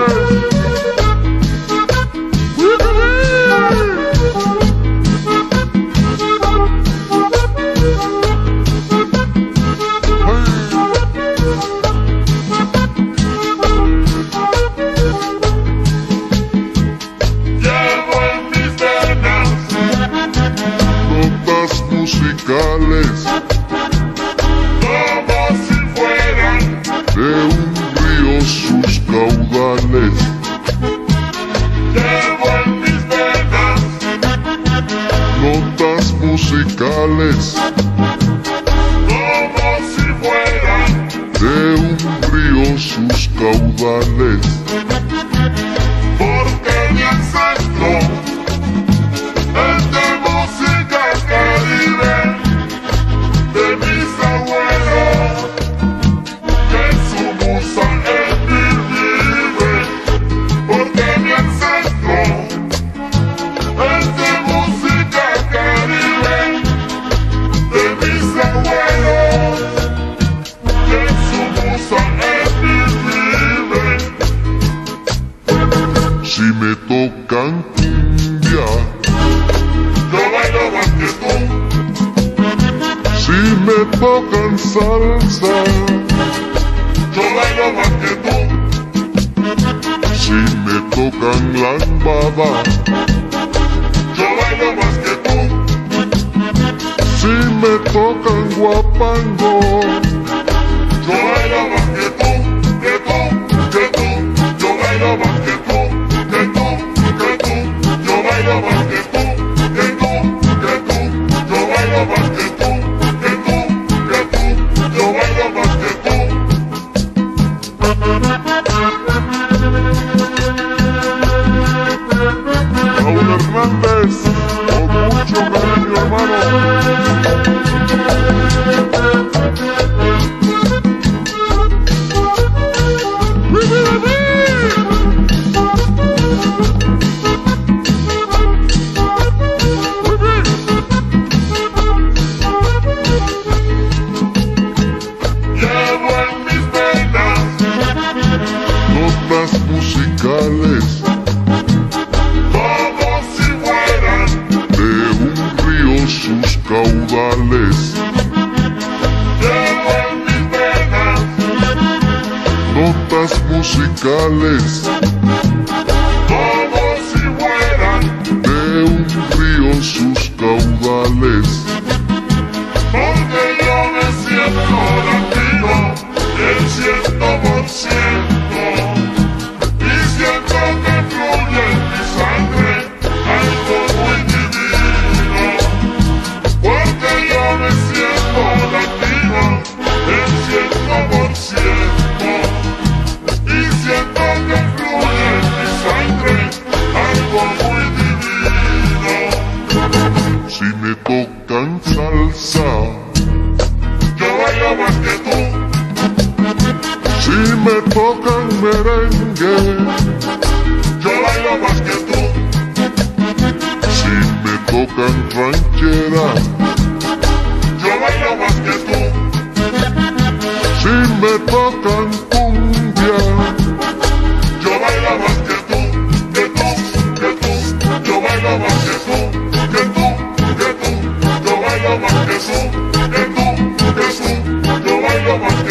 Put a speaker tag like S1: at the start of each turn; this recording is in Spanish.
S1: musicales,
S2: como si fueran
S1: de un río sus caudales.
S2: Llevo en mis venas
S1: Notas musicales,
S2: como si fueran
S1: de un río sus caudales.
S2: porque mi ancestro es de música caribe, de mis abuelos, que su musa en mí vive, porque mi ancestro es de música caribe, de mis abuelos, que su musa en mí vive.
S1: Si me tocan cumbia,
S2: Yo bailo más que tú,
S1: si me tocan salsa,
S2: yo bailo más que tú,
S1: si me tocan lambada,
S2: yo bailo más que tú,
S1: si me tocan guapango,
S2: yo bailo más que tú, que tú, que tú, yo bailo más que tú, que tú, que tú, yo bailo más que tú, que tú, que tú, yo bailo más que tú, que tú, que tú, yo bailo más que tú.
S1: Raúl Hernández, con mucho cariño, hermano.
S2: Llevo en mis venas
S1: Notas musicales,
S2: como si fueran
S1: de un río sus caudales.
S2: Llevo en mis venas
S1: Notas musicales,
S2: como si fueran,
S1: de un río sus caudales.
S2: porque yo me siento latino el 100%, y siento que fluye en mi sangre algo muy divino, porque yo me siento latino el 100%, y siento que fluye en mi sangre algo muy divino.
S1: Si me tocan salsa,
S2: Yo bailo más que tú,
S1: si me tocan merengue,
S2: yo bailo más que tú,
S1: si me tocan ranchera,
S2: yo bailo más que tú,
S1: si me tocan cumbia,
S2: yo bailo más que tú, que tú, que tú, yo bailo más que tú, que tú, que tú, yo bailo más que tú, que tú, que tú, yo bailo más